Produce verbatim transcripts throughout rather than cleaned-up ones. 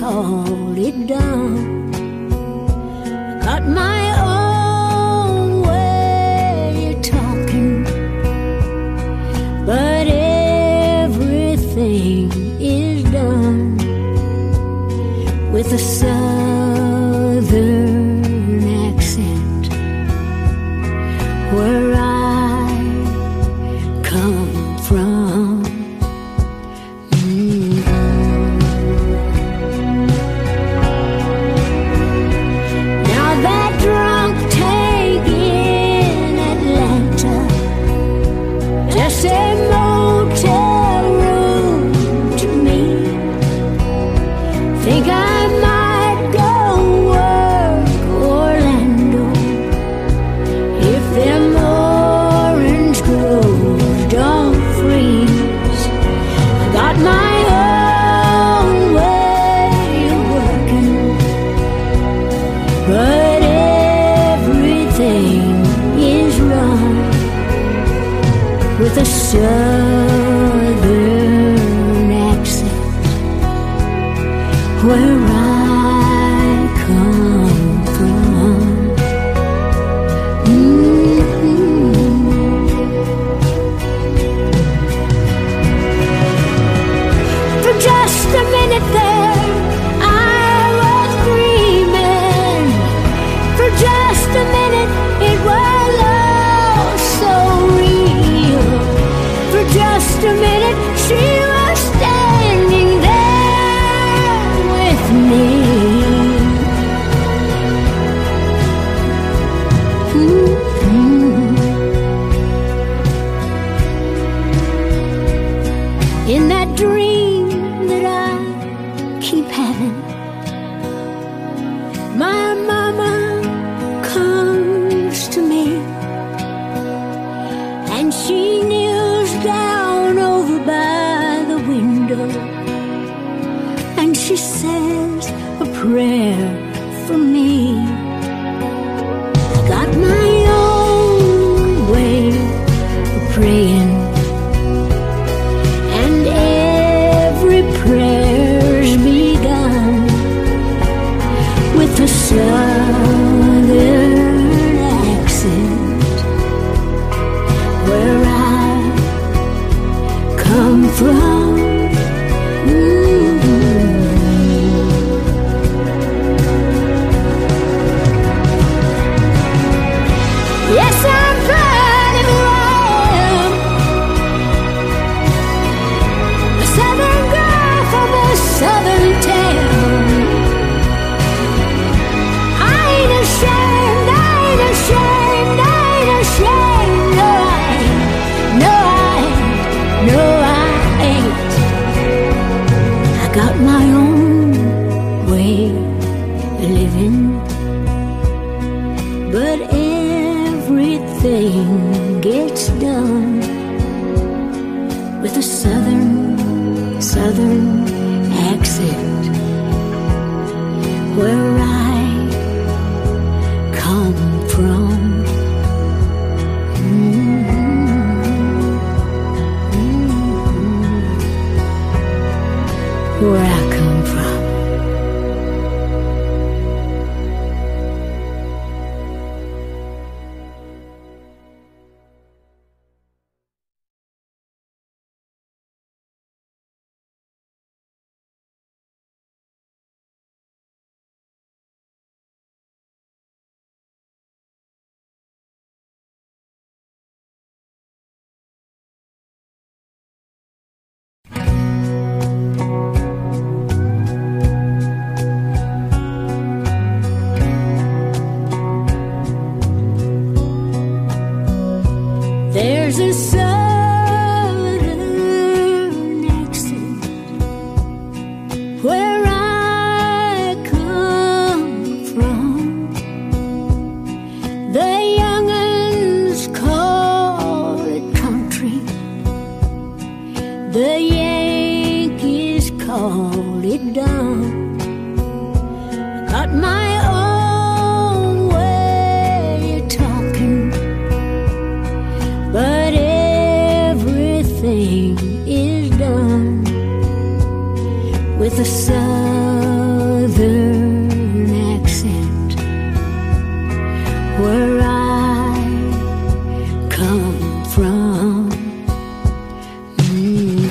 called it done. Got my own way of talking, but everything is done with a southern accent where I come from. Just a motel room to me. Think I might go work Orlando if them orange groves don't freeze. I got my own way of working, but everything is wrong with a southern accent where I come from. Mm-hmm. For just a minute there, I was dreaming. For just a minute, it was all so real. For just a minute, she was standing there with me. Mm-hmm. In that dream that I keep having, my mama comes to me, and she kneels down over by the window, and she says a prayer for me. I got my own way of praying, and every prayer's begun with a southern accent where I come from. Mm-hmm. Yes, I'm proud of who I am, a southern girl from a southern town. I ain't ashamed, I ain't ashamed, I ain't ashamed. No, I ain't, no, I ain't, no, I ain't. I got my own way of living, but everything gets done with a southern, southern accent where I come from. Where I come from. There's a southern accent where I come from. The young'uns call it country, the Yankees call it done. Got my own way of talking, but everything is done with a southern southern accent, where I come from. Mm.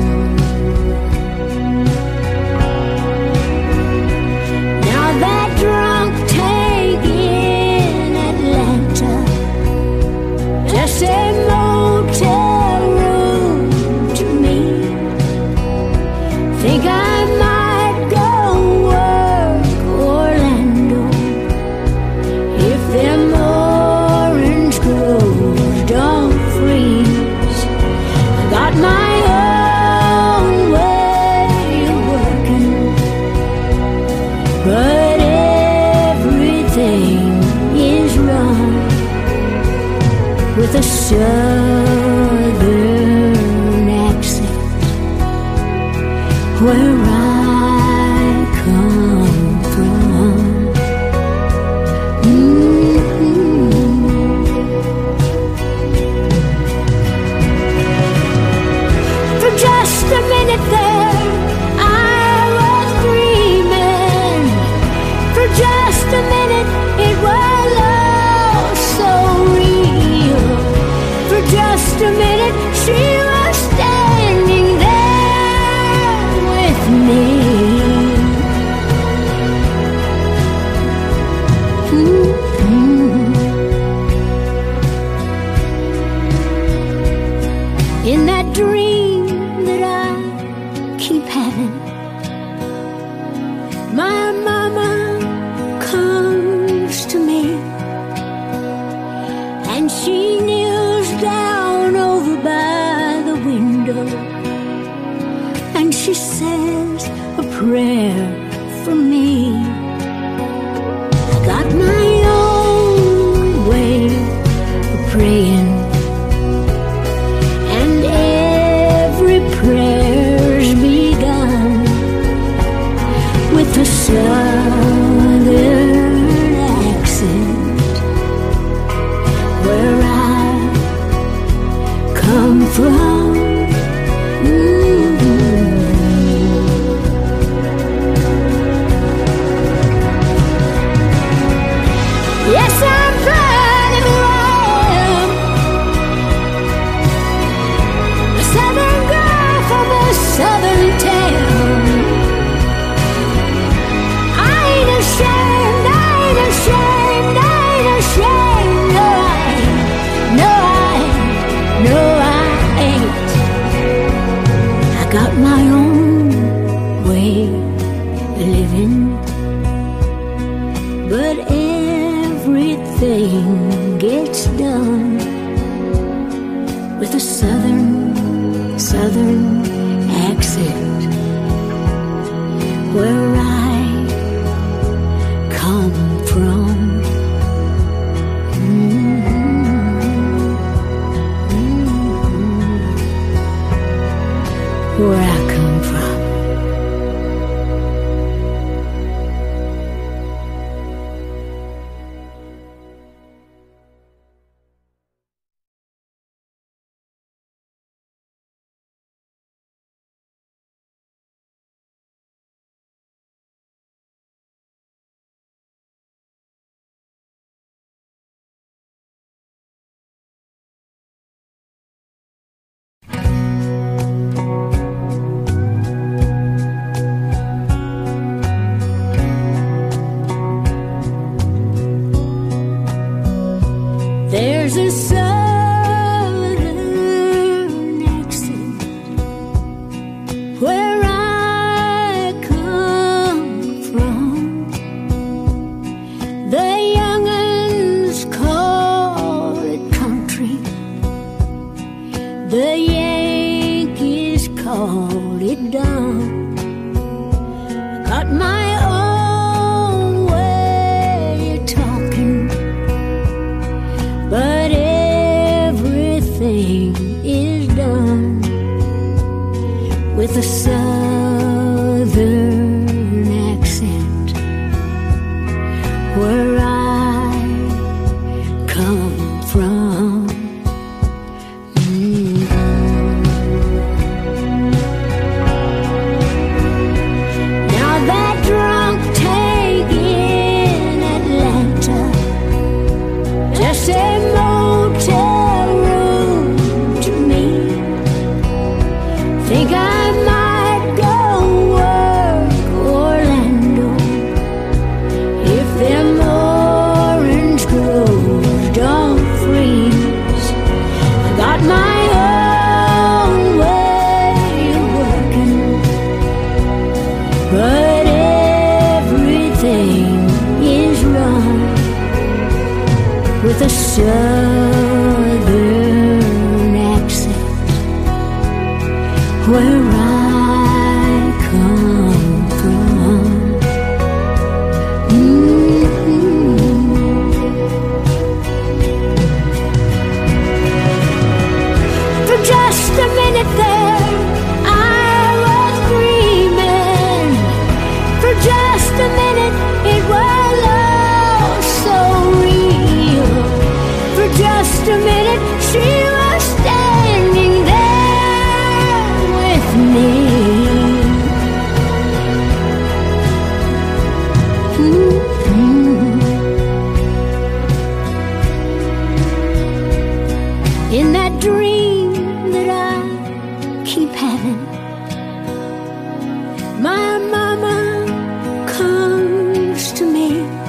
Now that drunk tank in Atlanta, just a motel room to me. Think I might go work Orlando if them orange groves don't freeze. I got my own way of working, but everything is wrong with a southern accent, where I come from. Mm-hmm. For just a minute there, I was dreaming. For just a minute, it was all so real. For just a minute, she was standing there with me. Mm-hmm. In that dream that I keep having, my mama comes to me, and she kneels down over by the window, and she says a prayer for me. I got my own way of praying, and every prayer's begun with a southern accent, where I come from. Mm-hmm. Yes, I'm burning lamb, a southern girl from a southern town. I ain't ashamed, I ain't ashamed, I ain't ashamed. No, I ain't, no, I ain't, no, I ain't. I got my own way of living, but everything gets done with a southern, southern accent, where I come from. Mm-hmm. Mm-hmm. Where I come from. There's a southern accent where I come from. The young'uns call it country, the Yankees call it dumb. I got my own way of talking, but everything is done with a southern accent, where I come from. Mm-hmm. Now that drunk but everything is wrong with a southern accent where I come from. Mm-hmm. For just a minute there I was dreaming. For just a minute it was all so real. For just a minute she was standing there with me. Mm-hmm. In that dream that I keep having, my mama comes to me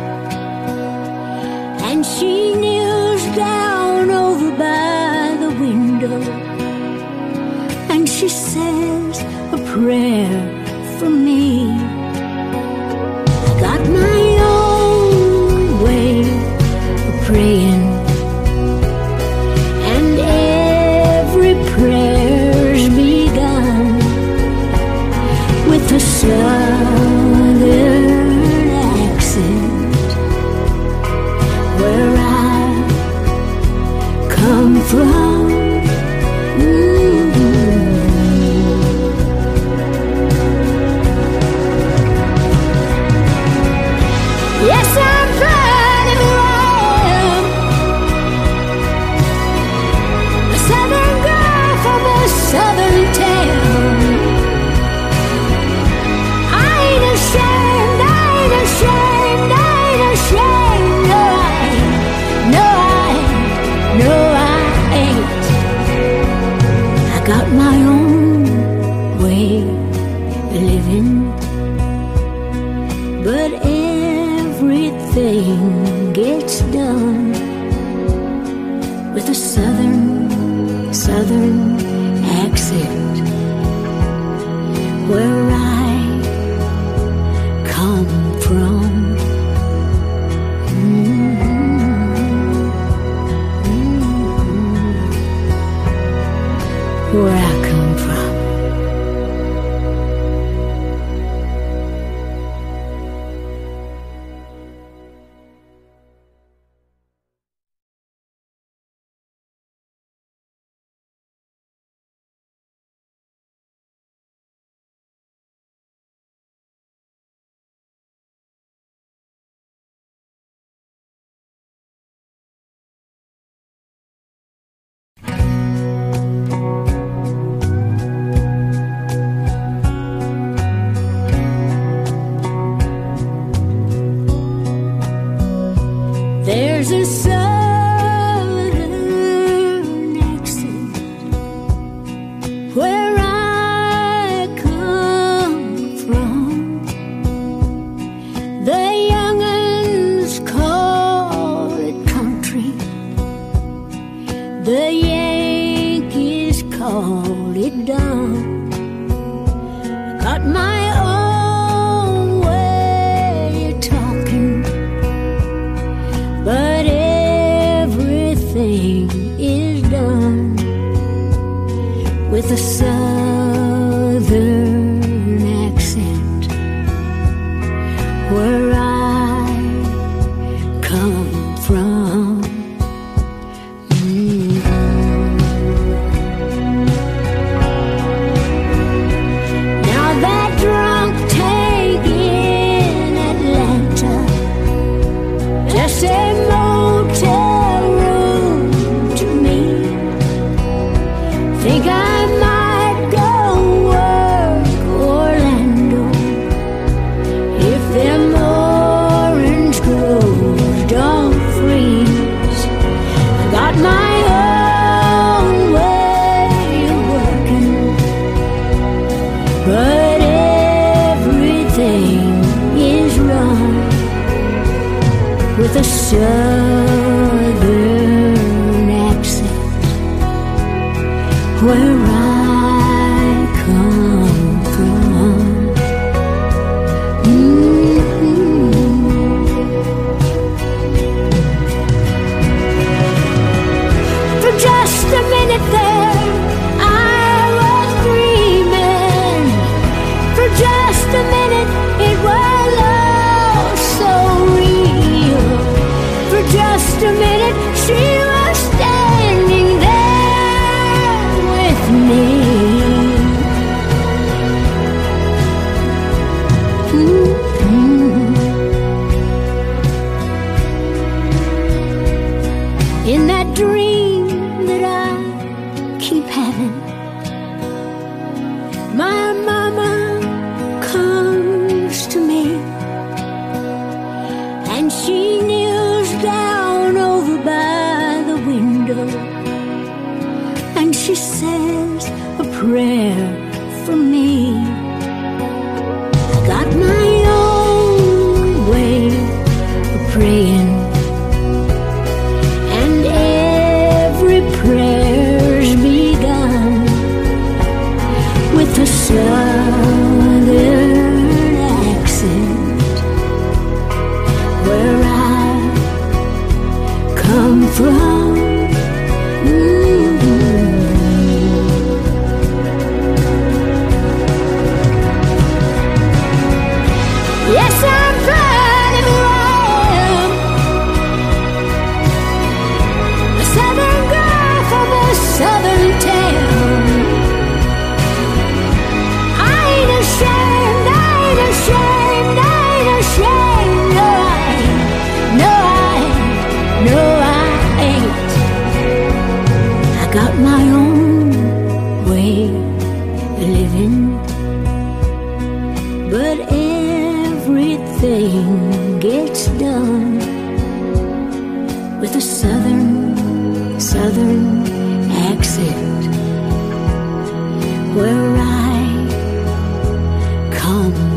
and she kneels down over by the window and she says a prayer for me. I got my own way of praying, and every prayer's begun with a southern accent where I come from. Mm-hmm. Yes, I'm proud of who I am, a southern girl from a southern town. I ain't ashamed, I ain't ashamed, I ain't ashamed. No, I ain't, no, I ain't, no, I ain't. I got my own way of living, but everything gets done with a southern, southern accent where I come from. Mm-hmm. Where I come from. There's a southern accent where I come from. The young'uns call it country, the Yankees call it dumb. Got my own way of talking, but everything is done with a southern accent where I come from. Now that drunk tank in Atlanta, just a motel room to me. Think I might go work Orlando if them orange groves don't freeze. I got my own way of working, but everything is wrong with a southern accent where I come from. Mm-hmm. In that dream that I keep having, my mama comes to me, and she kneels down over by the window, and she says a prayer for me. I got my own way of praying, and every prayer's begun with a southern accent, where I come from. Yes, I'm proud of who I am, a southern girl from a southern town. I ain't ashamed, I ain't ashamed, I ain't ashamed. No, I ain't, no, I ain't, no, I ain't. I got my own way of living, but everything gets done with a southern, southern accent, where I come